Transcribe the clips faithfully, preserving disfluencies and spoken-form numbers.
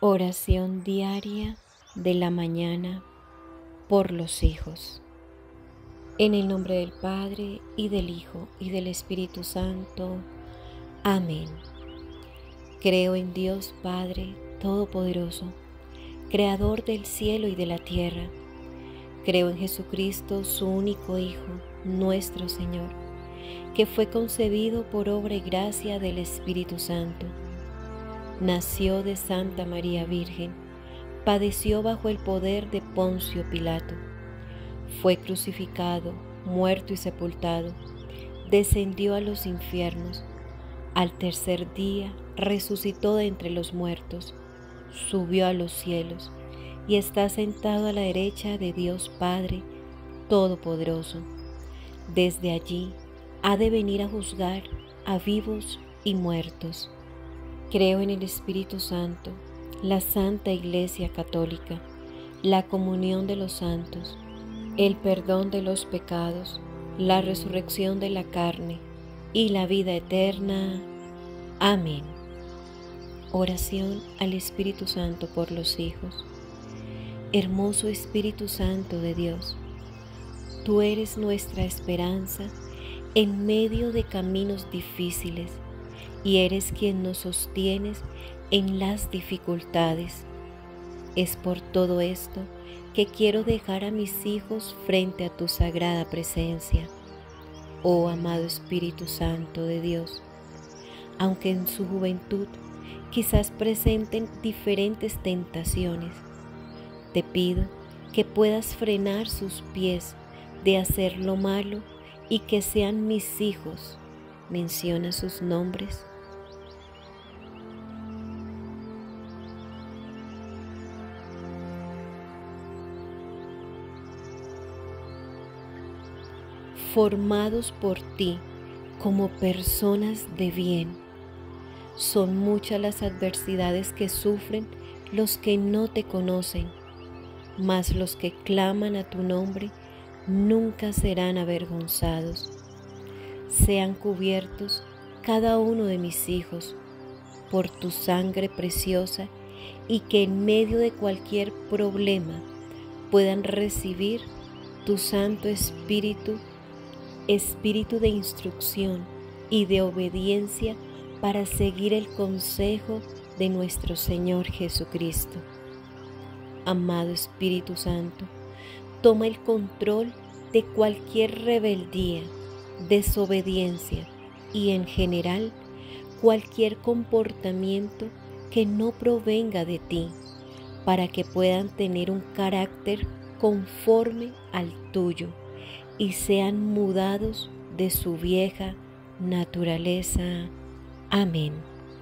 Oración diaria de la mañana por los hijos. En el nombre del Padre, y del Hijo, y del Espíritu Santo. Amén. Creo en Dios Padre Todopoderoso, Creador del cielo y de la tierra. Creo en Jesucristo, su único Hijo, nuestro Señor, que fue concebido por obra y gracia del Espíritu Santo. Nació de Santa María Virgen, padeció bajo el poder de Poncio Pilato, fue crucificado, muerto y sepultado, descendió a los infiernos, al tercer día resucitó de entre los muertos, subió a los cielos y está sentado a la derecha de Dios Padre Todopoderoso. Desde allí ha de venir a juzgar a vivos y muertos. Creo en el Espíritu Santo, la Santa Iglesia Católica, la comunión de los santos, el perdón de los pecados, la resurrección de la carne y la vida eterna. Amén. Oración al Espíritu Santo por los hijos. Hermoso Espíritu Santo de Dios, tú eres nuestra esperanza en medio de caminos difíciles, y eres quien nos sostienes en las dificultades. Es por todo esto que quiero dejar a mis hijos frente a tu sagrada presencia, oh amado Espíritu Santo de Dios. Aunque en su juventud quizás presenten diferentes tentaciones, te pido que puedas frenar sus pies de hacer lo malo y que sean mis hijos. Menciona sus nombres. Formados por ti como personas de bien. Son muchas las adversidades que sufren los que no te conocen, mas los que claman a tu nombre nunca serán avergonzados. Sean cubiertos cada uno de mis hijos por tu sangre preciosa, y que en medio de cualquier problema puedan recibir tu Santo Espíritu, Espíritu de instrucción y de obediencia para seguir el consejo de nuestro Señor Jesucristo. Amado Espíritu Santo, toma el control de cualquier rebeldía, desobediencia y en general cualquier comportamiento que no provenga de ti, para que puedan tener un carácter conforme al tuyo y sean mudados de su vieja naturaleza. Amén.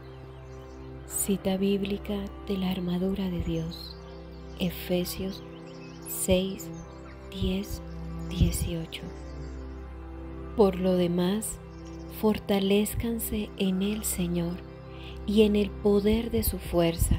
Cita bíblica de la armadura de Dios, Efesios seis, diez, dieciocho. Por lo demás, fortalézcanse en el Señor y en el poder de su fuerza.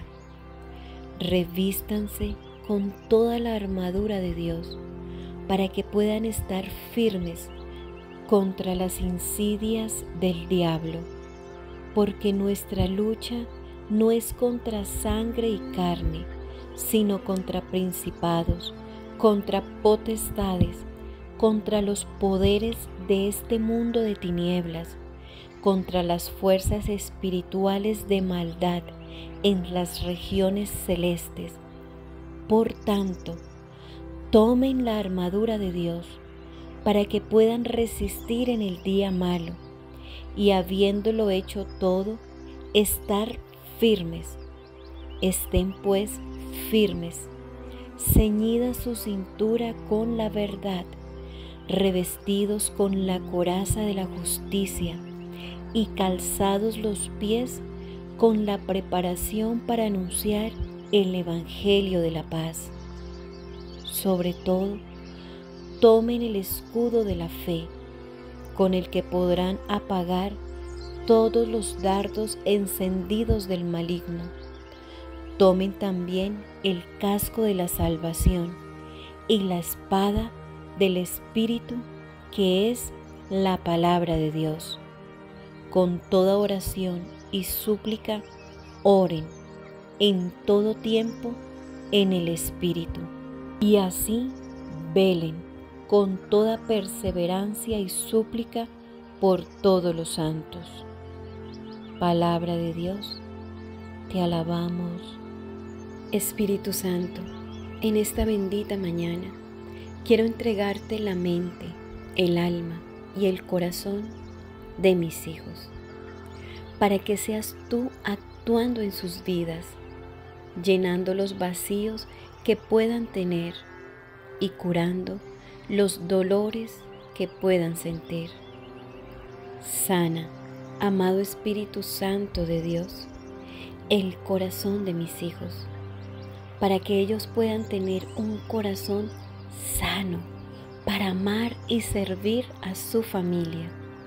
Revístanse con toda la armadura de Dios, para que puedan estar firmes contra las insidias del diablo, porque nuestra lucha no es contra sangre y carne, sino contra principados, contra potestades, contra los poderes de este mundo de tinieblas, contra las fuerzas espirituales de maldad en las regiones celestes. Por tanto, tomen la armadura de Dios para que puedan resistir en el día malo, y habiéndolo hecho todo, estar firmes. Estén pues firmes, ceñida su cintura con la verdad, revestidos con la coraza de la justicia y calzados los pies con la preparación para anunciar el Evangelio de la paz. Sobre todo, tomen el escudo de la fe, con el que podrán apagar todos los dardos encendidos del maligno. Tomen también el casco de la salvación y la espada del Espíritu, que es la palabra de Dios. Con toda oración y súplica, oren en todo tiempo en el Espíritu, y así velen con toda perseverancia y súplica por todos los santos. Palabra de Dios, te alabamos. Espíritu Santo, en esta bendita mañana quiero entregarte la mente, el alma y el corazón de mis hijos, para que seas tú actuando en sus vidas, llenando los vacíos que puedan tener y curando los dolores que puedan sentir. Sana, amado Espíritu Santo de Dios, el corazón de mis hijos, para que ellos puedan tener un corazón sano para amar y servir a su familia.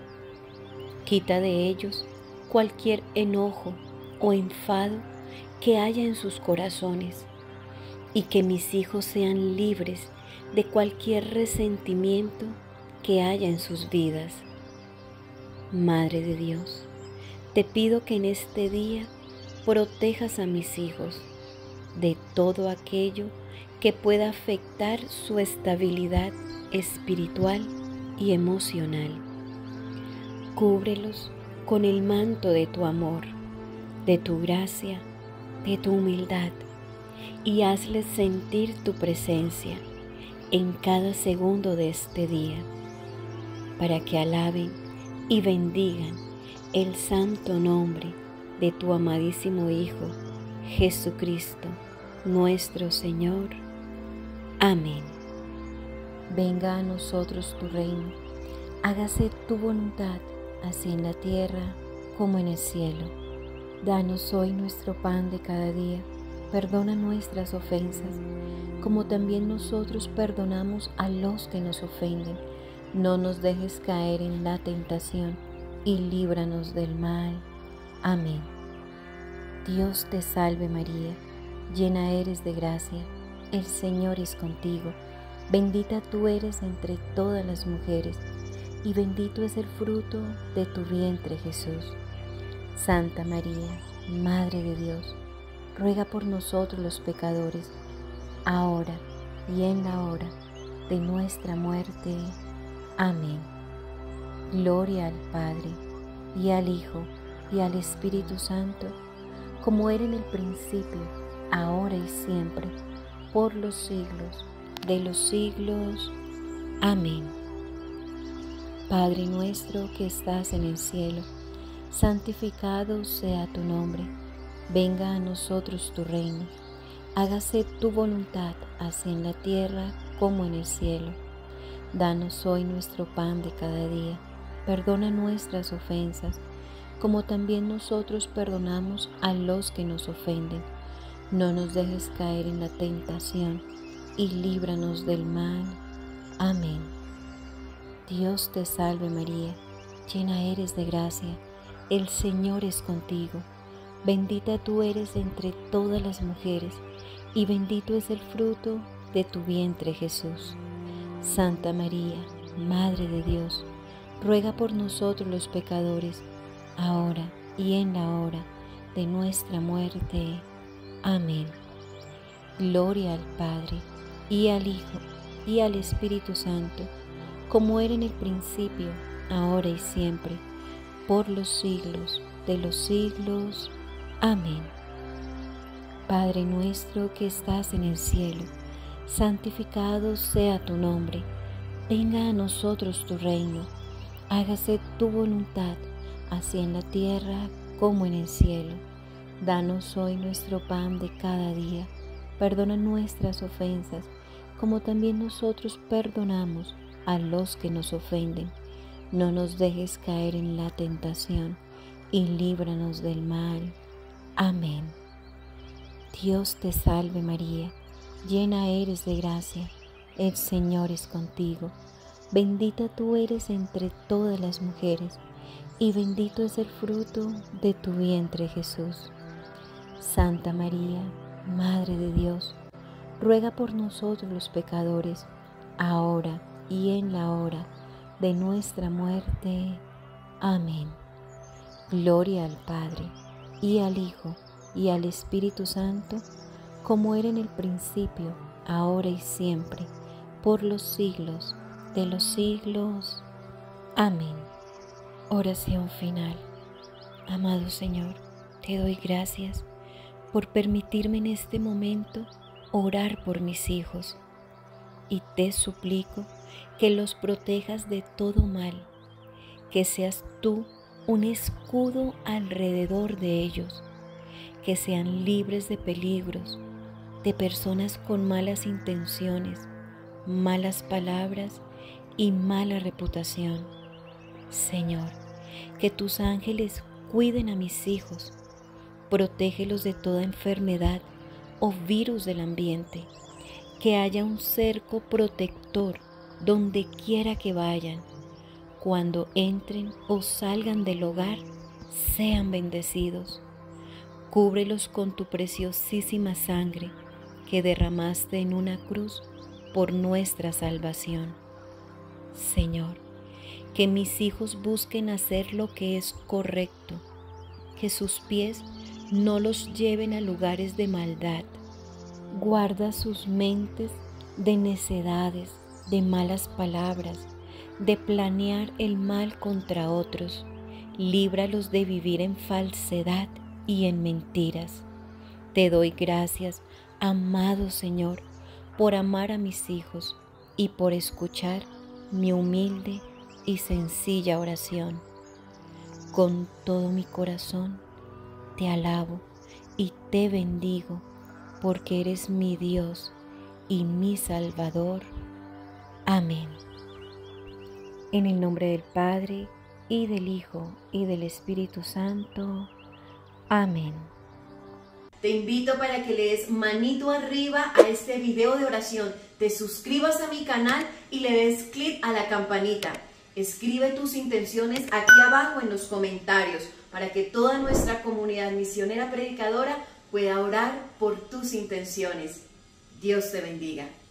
Quita de ellos cualquier enojo o enfado que haya en sus corazones, y que mis hijos sean libres de cualquier resentimiento que haya en sus vidas. Madre de Dios, te pido que en este día protejas a mis hijos de todo aquello que pueda afectar su estabilidad espiritual y emocional. Cúbrelos con el manto de tu amor, de tu gracia, de tu humildad, y hazles sentir tu presencia en cada segundo de este día, para que alaben y bendigan el santo nombre de tu amadísimo Hijo, Jesucristo, nuestro Señor. Amén. Venga a nosotros tu reino, hágase tu voluntad, así en la tierra como en el cielo. Danos hoy nuestro pan de cada día, perdona nuestras ofensas, como también nosotros perdonamos a los que nos ofenden. No nos dejes caer en la tentación, y líbranos del mal. Amén. Dios te salve María, llena eres de gracia, el Señor es contigo. Bendita tú eres entre todas las mujeres, y bendito es el fruto de tu vientre Jesús. Santa María, Madre de Dios, ruega por nosotros los pecadores, ahora y en la hora de nuestra muerte. Amén. Gloria al Padre, y al Hijo, y al Espíritu Santo, como era en el principio, ahora y siempre, por los siglos de los siglos. Amén. Padre nuestro que estás en el cielo, santificado sea tu nombre. Venga a nosotros tu reino. Hágase tu voluntad, así en la tierra como en el cielo. Danos hoy nuestro pan de cada día. Perdona nuestras ofensas, como también nosotros perdonamos a los que nos ofenden. No nos dejes caer en la tentación, y líbranos del mal. Amén. Dios te salve María, llena eres de gracia, el Señor es contigo. Bendita tú eres entre todas las mujeres, y bendito es el fruto de tu vientre Jesús. Santa María, Madre de Dios, ruega por nosotros los pecadores, ahora y en la hora de nuestra muerte. Amén. Gloria al Padre, y al Hijo, y al Espíritu Santo, como era en el principio, ahora y siempre, por los siglos de los siglos. Amén. Padre nuestro que estás en el cielo, santificado sea tu nombre. Venga a nosotros tu reino. Hágase tu voluntad, así en la tierra como en el cielo. Danos hoy nuestro pan de cada día. Perdona nuestras ofensas, como también nosotros perdonamos a los que nos ofenden. No nos dejes caer en la tentación, y líbranos del mal. Amén. Dios te salve María, llena eres de gracia, el Señor es contigo. Bendita tú eres entre todas las mujeres, y bendito es el fruto de tu vientre Jesús. Santa María, Madre de Dios, ruega por nosotros los pecadores, ahora y en la hora de nuestra muerte. Amén. Gloria al Padre, y al Hijo, y al Espíritu Santo, como era en el principio, ahora y siempre, por los siglos de los siglos. Amén. Oración final. Amado Señor, te doy gracias por permitirme en este momento orar por mis hijos, y te suplico que los protejas de todo mal, que seas tú un escudo alrededor de ellos, que sean libres de peligros, de personas con malas intenciones, malas palabras y mala reputación. Señor, que tus ángeles cuiden a mis hijos, protégelos de toda enfermedad o virus del ambiente, que haya un cerco protector donde quiera que vayan. Cuando entren o salgan del hogar, sean bendecidos. Cúbrelos con tu preciosísima sangre que derramaste en una cruz por nuestra salvación. Señor, que mis hijos busquen hacer lo que es correcto, que sus pies no los lleven a lugares de maldad. Guarda sus mentes de necedades, de malas palabras, de planear el mal contra otros. Líbralos de vivir en falsedad y en mentiras. Te doy gracias, amado Señor, por amar a mis hijos y por escuchar mi humilde y sencilla oración. Con todo mi corazón te alabo y te bendigo, porque eres mi Dios y mi Salvador. Amén. En el nombre del Padre, y del Hijo, y del Espíritu Santo. Amén. Te invito para que le des manito arriba a este video de oración, te suscribas a mi canal y le des clic a la campanita. Escribe tus intenciones aquí abajo en los comentarios para que toda nuestra comunidad misionera predicadora pueda orar por tus intenciones. Dios te bendiga.